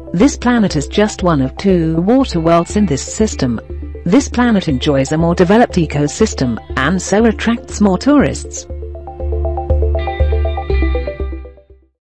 This planet is just one of 2 water worlds in this system. This planet enjoys a more developed ecosystem, and so attracts more tourists.